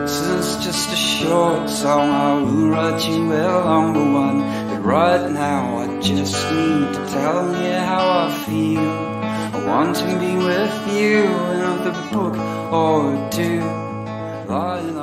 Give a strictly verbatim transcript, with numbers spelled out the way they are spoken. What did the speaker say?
This is just a short song, I will write you a longer one. But right now I just need to tell you how I feel. I want to be with you in another book or two, lying